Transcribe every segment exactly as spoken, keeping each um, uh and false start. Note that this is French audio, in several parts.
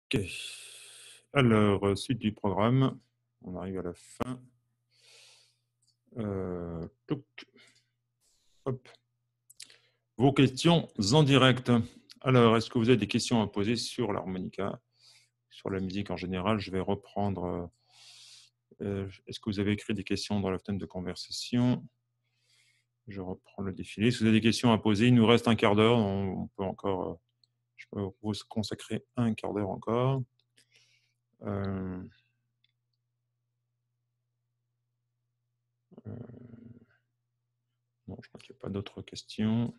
Ok. Alors, euh, suite du programme. On arrive à la fin. Euh, touc. Hop. Vos questions en direct. Alors, est-ce que vous avez des questions à poser sur l'harmonica, sur la musique en général? Je vais reprendre. euh, est-ce que vous avez écrit des questions dans la fenêtre de conversation? Je reprends le défilé. Si vous avez des questions à poser, il nous reste un quart d'heure. On, on peut encore. euh, je peux vous consacrer un quart d'heure encore. Euh, euh, non, je crois qu'il n'y a pas d'autres questions.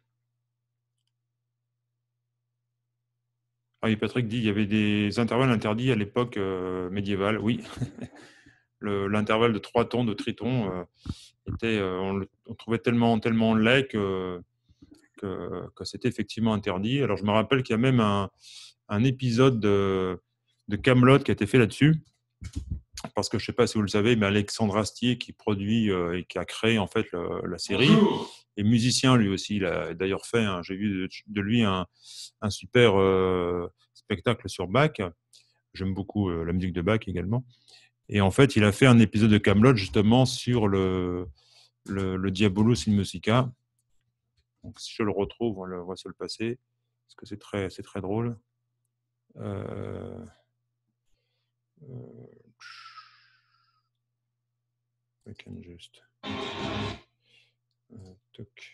Ah oui, Patrick dit qu'il y avait des intervalles interdits à l'époque euh, médiévale. Oui, l'intervalle de trois tons de triton euh, était, euh, on le on trouvait tellement, tellement laid que, que, que c'était effectivement interdit. Alors je me rappelle qu'il y a même un, un épisode de, de Camelot qui a été fait là-dessus, parce que je ne sais pas si vous le savez, mais Alexandre Astier qui produit euh, et qui a créé en fait le, la série, Bonjour. Et musicien lui aussi. Il a d'ailleurs fait, hein, j'ai vu de, de lui un, un super euh, spectacle sur Bach. J'aime beaucoup euh, la musique de Bach également. Et en fait, il a fait un épisode de Camelot justement sur le, le, le Diabolus in Musica. Donc, si je le retrouve, on le voit se le passer, parce que c'est très, c'est très drôle. Euh, euh, I can just. Euh, toc.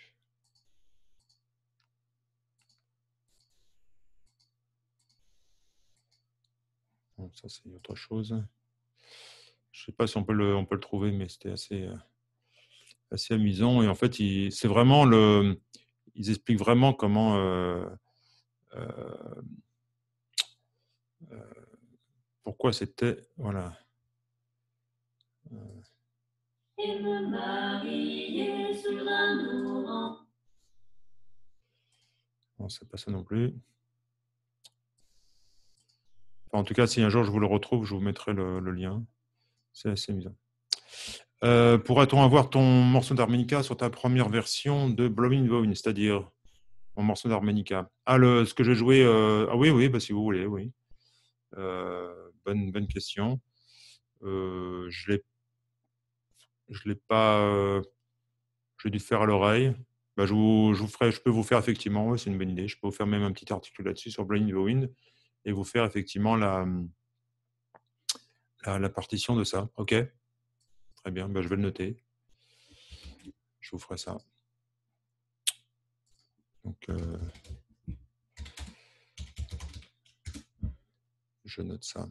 Bon, ça, c'est autre chose. Je ne sais pas si on peut le, on peut le trouver, mais c'était assez, assez amusant. Et en fait, c'est vraiment le. Ils expliquent vraiment comment. Euh, euh, euh, pourquoi c'était. Voilà. Et me marier sur l'amour. Non, c'est pas ça non plus. Enfin, en tout cas, si un jour je vous le retrouve, je vous mettrai le, le lien. C'est assez amusant. Euh, Pourrait-on avoir ton morceau d'harmonica sur ta première version de Blowing Bone, c'est-à-dire mon morceau d'harmonica? Ah, le, ce que j'ai joué. Euh, ah oui, oui, bah, si vous voulez, oui. Euh, bonne, bonne question. Euh, je l'ai, je l'ai pas. Euh, j'ai dû faire à l'oreille. Bah, je, vous, je vous ferai, je peux vous faire effectivement, ouais, c'est une bonne idée. Je peux vous faire même un petit article là-dessus sur Blowing the Wind et vous faire effectivement la, la, la partition de ça. Ok, très bien. Bah, je vais le noter. Je vous ferai ça. Donc, euh, je note ça.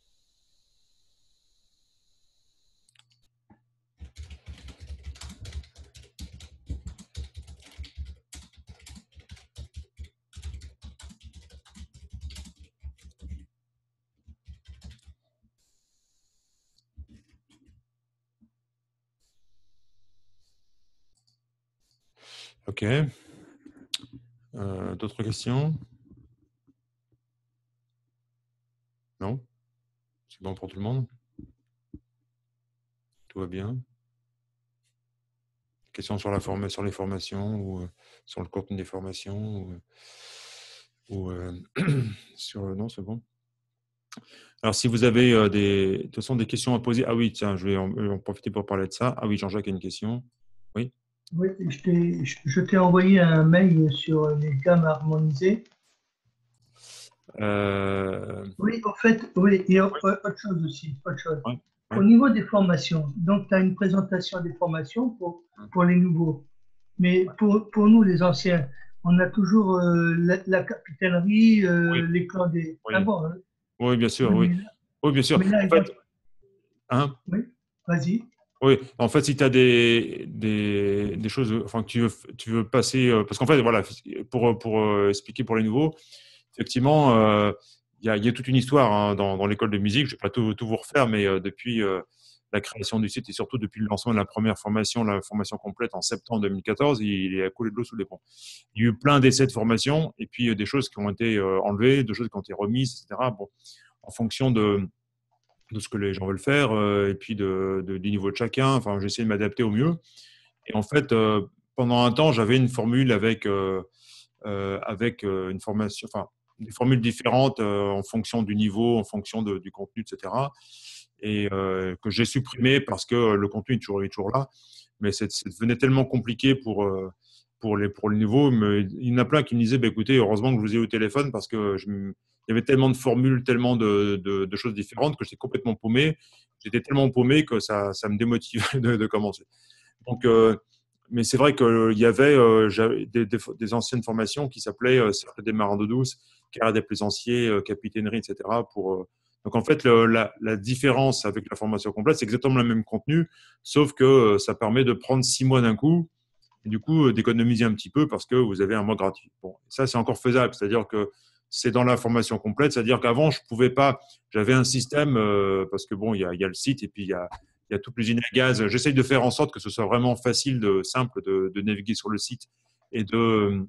Ok. Euh, D'autres questions? Non? C'est bon pour tout le monde? Tout va bien? Questions sur, la forme, sur les formations ou euh, sur le contenu des formations ou, ou euh, sur... Non, c'est bon. Alors, si vous avez euh, des, de toute façon, des questions à poser... Ah oui, tiens, je vais en, en profiter pour parler de ça. Ah oui, Jean-Jacques a une question. Oui? Oui, je t'ai, je, je t'ai envoyé un mail sur les gammes harmonisées. Euh... Oui, en fait, oui, et au- autre chose aussi, autre chose. Ouais, Au ouais. niveau des formations, donc tu as une présentation des formations pour, pour les nouveaux. Mais pour, pour nous, les anciens, on a toujours euh, la, la capitainerie, Oui, euh, les clans des... Ah oui. bon, hein. Oui, bien sûr, Oui, oui. mais là, Oui, bien sûr. mais là, En il y a... fait, hein, Oui, vas-y. oui, en fait, si tu as des, des, des choses, enfin, que tu veux, tu veux passer, euh, parce qu'en fait, voilà, pour, pour euh, expliquer pour les nouveaux, effectivement, euh, il y a, il y a toute une histoire hein, dans, dans l'école de musique. Je ne vais pas tout, tout vous refaire, mais euh, depuis euh, la création du site et surtout depuis le lancement de la première formation, la formation complète en septembre deux mille quatorze, il, il a coulé de l'eau sous les ponts. Il y a eu plein d'essais de formation et puis euh, des choses qui ont été euh, enlevées, des choses qui ont été remises, et cetera. Bon, en fonction de de ce que les gens veulent faire euh, et puis de, de, du niveau de chacun. Enfin, j'essaie de m'adapter au mieux. Et en fait, euh, pendant un temps, j'avais une formule avec, euh, euh, avec euh, une formation, enfin, des formules différentes euh, en fonction du niveau, en fonction de, du contenu, et cetera. Et euh, que j'ai supprimé parce que le contenu est toujours, est toujours là. Mais ça devenait tellement compliqué pour, euh, pour, les, pour le niveau. Mais il y en a plein qui me disaient, bah, écoutez, heureusement que je vous ai eu au téléphone parce que je, il y avait tellement de formules, tellement de, de, de choses différentes que j'étais complètement paumé. J'étais tellement paumé que ça, ça me démotivait de, de commencer. Donc, euh, mais c'est vrai qu'il y avait euh, des, des, des anciennes formations qui s'appelaient euh, Cercle des marins d'eau douce, Carrière des plaisanciers, euh, Capitainerie, et cetera. Pour, euh... Donc, en fait, le, la, la différence avec la formation complète, c'est exactement le même contenu, sauf que euh, ça permet de prendre six mois d'un coup et du coup euh, d'économiser un petit peu parce que vous avez un mois gratuit. Bon, ça, c'est encore faisable, c'est-à-dire que c'est dans la formation complète, c'est-à-dire qu'avant, je pouvais pas, j'avais un système, euh, parce que bon, il y a, y a le site et puis il y a il y a toute l'usine à gaz. J'essaye de faire en sorte que ce soit vraiment facile, de, simple de, de naviguer sur le site et de,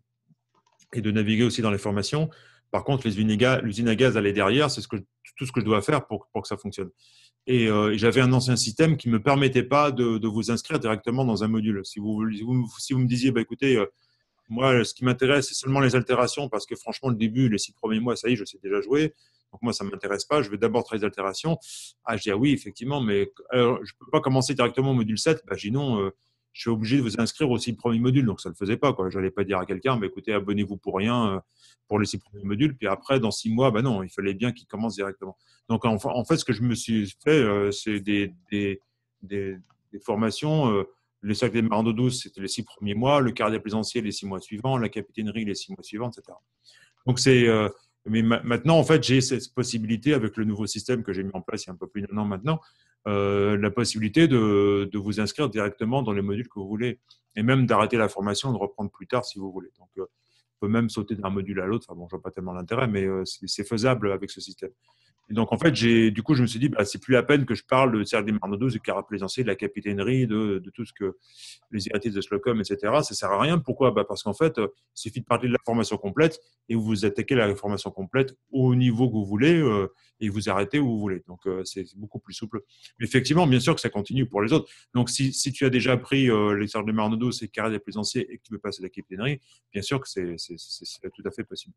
et de naviguer aussi dans les formations. Par contre, l'usine à gaz, elle est derrière. C'est ce que, tout ce que je dois faire pour, pour que ça fonctionne. Et, euh, et j'avais un ancien système qui ne me permettait pas de, de vous inscrire directement dans un module. Si vous, si vous, si vous me disiez, bah, écoutez, euh, moi, ce qui m'intéresse, c'est seulement les altérations parce que franchement, le début, les six premiers mois, ça y est, je sais déjà jouer. Donc moi, ça ne m'intéresse pas. Je vais d'abord travailler les altérations. Ah, je dis, ah oui, effectivement, mais alors, je ne peux pas commencer directement au module sept. Bah, je dis non, euh, je suis obligé de vous inscrire aux six premiers modules. Donc ça ne le faisait pas, quoi. Je n'allais pas dire à quelqu'un, bah, écoutez, abonnez-vous pour rien euh, pour les six premiers modules. Puis après, dans six mois, bah non, il fallait bien qu'ils commencent directement. Donc en, en, fait, ce que je me suis fait, euh, c'est des, des, des, des formations. Euh, Le cercle des marins d'eau douce, c'était les six premiers mois. Le carrière des plaisanciers, les six mois suivants. La capitainerie, les six mois suivants, et cetera. Donc, c'est. Euh, mais ma maintenant, en fait, j'ai cette possibilité avec le nouveau système que j'ai mis en place il y a un peu plus d'un an maintenant, euh, la possibilité de, de vous inscrire directement dans les modules que vous voulez et même d'arrêter la formation et de reprendre plus tard si vous voulez. Donc, euh, on peut même sauter d'un module à l'autre. Enfin, bon, je vois pas tellement l'intérêt, mais euh, c'est faisable avec ce système. Et donc, en fait, j'ai, du coup, je me suis dit, bah, c'est plus la peine que je parle de cercle des marins d'eau douce, du carrière plaisancier, de la capitainerie, de, de tout ce que les héritiers de Slocum, et cetera. Ça sert à rien. Pourquoi? Bah, parce qu'en fait, il suffit de parler de la formation complète et vous vous attaquez à la formation complète au niveau que vous voulez euh, et vous arrêtez où vous voulez. Donc, euh, c'est beaucoup plus souple. Mais effectivement, bien sûr que ça continue pour les autres. Donc, si, si tu as déjà pris euh, les cercles des marins d'eau douce et carrière des plaisanciers et que tu veux passer à la capitainerie, bien sûr que c'est tout à fait possible.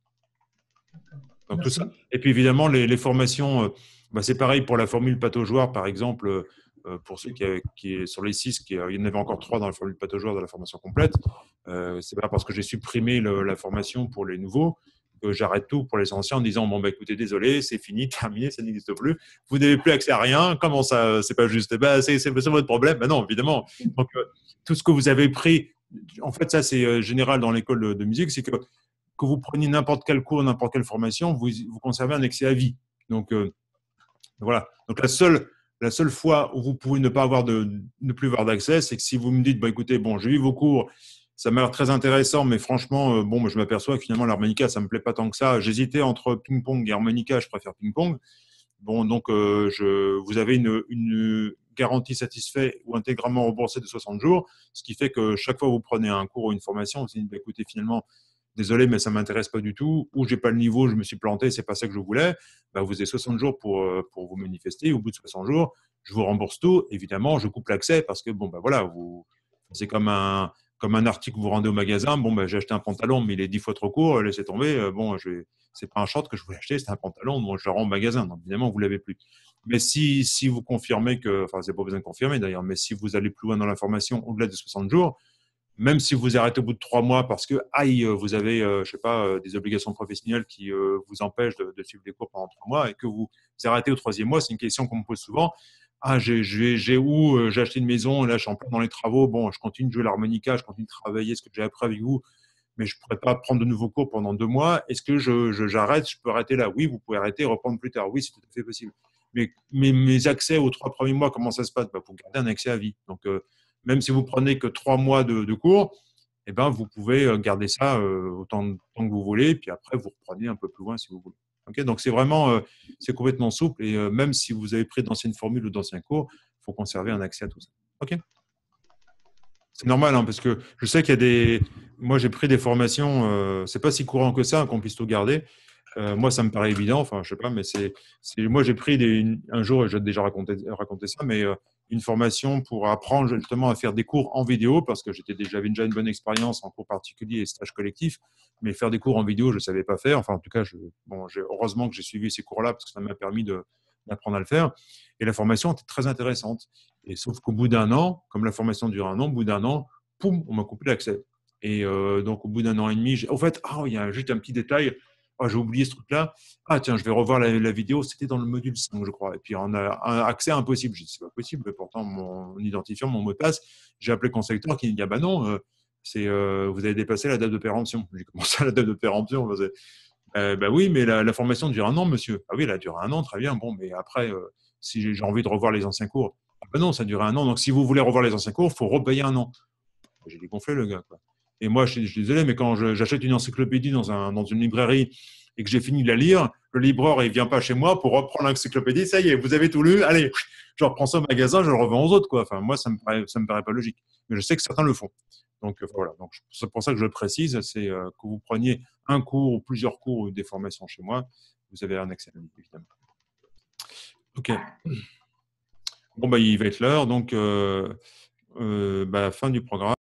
Donc, tout ça. Et puis évidemment, les, les formations, euh, bah, c'est pareil pour la formule pato-joueur, par exemple, euh, pour ceux qui, qui sur les six, qui, il y en avait encore trois dans la formule pato-joueur de la formation complète. Euh, c'est pas parce que j'ai supprimé le, la formation pour les nouveaux que j'arrête tout pour les anciens en disant bon bah écoutez, désolé, c'est fini, terminé, ça n'existe plus. Vous n'avez plus accès à rien. Comment ça, c'est pas juste? Bah, c'est votre problème. Bah non, évidemment. Donc euh, tout ce que vous avez pris, en fait, ça c'est euh, général dans l'école de, de musique, c'est que que vous preniez n'importe quel cours, n'importe quelle formation, vous, vous conservez un accès à vie. Donc, euh, voilà. Donc, la seule, la seule fois où vous pouvez ne pas avoir de, ne plus avoir d'accès, c'est que si vous me dites, bah, écoutez, bon, j'ai vu vos cours, ça m'a l'air très intéressant, mais franchement, euh, bon, je m'aperçois que finalement, l'harmonica, ça me plaît pas tant que ça. J'hésitais entre ping-pong et harmonica, je préfère ping-pong. Bon, donc, euh, je, vous avez une, une garantie satisfaite ou intégralement remboursée de soixante jours, ce qui fait que chaque fois que vous prenez un cours ou une formation, vous dites, bah, écoutez, finalement, désolé, mais ça ne m'intéresse pas du tout, ou je n'ai pas le niveau, je me suis planté, ce n'est pas ça que je voulais, bah, vous avez soixante jours pour, pour vous manifester. Au bout de soixante jours, je vous rembourse tout. Évidemment, je coupe l'accès parce que bon, bah, voilà, vous, c'est comme un, comme un article que vous rendez au magasin. Bon, bah, j'ai acheté un pantalon, mais il est dix fois trop court, laissez tomber. Bon, ce n'est pas un short que je voulais acheter, c'est un pantalon, bon, je le rends au magasin. Donc, évidemment, vous ne l'avez plus. Mais si, si vous confirmez que, enfin, c'est pas besoin de confirmer d'ailleurs, mais si vous allez plus loin dans l'information, au-delà de soixante jours, même si vous arrêtez au bout de trois mois parce que aïe, vous avez, euh, je sais pas, euh, des obligations professionnelles qui euh, vous empêchent de, de suivre les cours pendant trois mois et que vous, vous arrêtez au troisième mois, c'est une question qu'on me pose souvent. Ah, j'ai où euh, j'ai acheté une maison, et là je suis en plein dans les travaux. Bon, je continue de jouer l'harmonica, je continue de travailler ce que j'ai appris avec vous, mais je ne pourrais pas prendre de nouveaux cours pendant deux mois. Est-ce que je, je, j'arrête? Je peux arrêter là? Oui, vous pouvez arrêter et reprendre plus tard. Oui, c'est tout à fait possible. Mais, mais mes accès aux trois premiers mois, comment ça se passe? Bah, vous gardez un accès à vie. Donc, euh, même si vous prenez que trois mois de, de cours, eh ben, vous pouvez garder ça euh, autant de temps que vous voulez, puis après, vous reprenez un peu plus loin si vous voulez. Okay, donc, c'est vraiment, euh, c'est complètement souple, et euh, même si vous avez pris d'anciennes formules ou d'anciens cours, il faut conserver un accès à tout ça. OK? C'est normal, hein, parce que je sais qu'il y a des… Moi, j'ai pris des formations, euh, c'est pas si courant que ça, hein, qu'on puisse tout garder. Euh, moi, ça me paraît évident, enfin, je sais pas, mais c'est… Moi, j'ai pris des… un jour, j'ai déjà raconté, raconté ça, mais… Euh, une formation pour apprendre justement à faire des cours en vidéo, parce que j'étais déjà, j'avais déjà une bonne expérience en cours particulier et stage collectif, mais faire des cours en vidéo, je ne savais pas faire. Enfin, en tout cas, je, bon, heureusement que j'ai suivi ces cours-là, parce que ça m'a permis d'apprendre à le faire. Et la formation était très intéressante. Et sauf qu'au bout d'un an, comme la formation dure un an, au bout d'un an, poum, on m'a coupé l'accès. Et euh, donc, au bout d'un an et demi, au fait, ah, il y a juste un petit détail. Ah, j'ai oublié ce truc-là. Ah, tiens, je vais revoir la, la vidéo. C'était dans le module cinq, je crois. Et puis, on a un accès impossible. Je dis, c'est pas possible. Pourtant, mon identifiant, mon mot de passe, j'ai appelé le concepteur qui dit, ah bah non, euh, c'est, euh, vous avez dépassé la date de péremption. J'ai commencé à la date de péremption. Euh, bah oui, mais la, la formation dure un an, monsieur. Ah oui, elle a duré un an, très bien. Bon, mais après, euh, si j'ai envie de revoir les anciens cours, ah bah non, ça dure un an. Donc, si vous voulez revoir les anciens cours, il faut repayer un an. J'ai dégonflé le gars, quoi. Et moi, je suis, je suis désolé, mais quand j'achète une encyclopédie dans, un, dans une librairie et que j'ai fini de la lire, le libraire, il vient pas chez moi pour reprendre l'encyclopédie. Ça y est, vous avez tout lu. Allez, je reprends ça au magasin, je le revends aux autres, quoi. Enfin, moi, ça me paraît, ça me paraît pas logique. Mais je sais que certains le font. Donc, euh, voilà. Donc, c'est pour ça que je le précise. C'est euh, que vous preniez un cours ou plusieurs cours ou des formations chez moi, vous avez un accès, évidemment. OK. Bon, bah, il va être l'heure. Donc, euh, euh, bah, fin du programme.